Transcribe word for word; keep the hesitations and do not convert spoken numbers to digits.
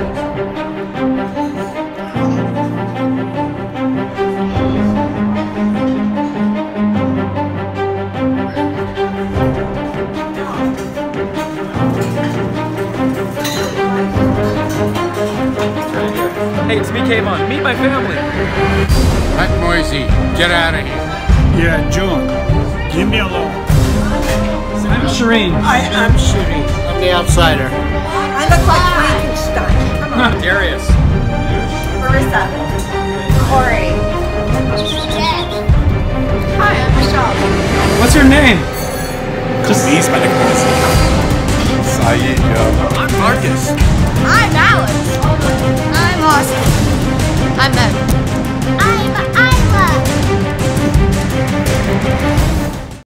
Hey, it's me, Kayvon. Meet my family. Matt Moisey, get out of here. Yeah, John. Leave me alone. I'm Shireen. I am Shireen. I'm the outsider. I look like Frankenstein. Come on. Darius. Marissa. Corey. Hi, I'm Michelle. What's your name? Just these by the Sayid, yo. I'm Marcus. I'm Alex. I'm Austin. I'm Meg.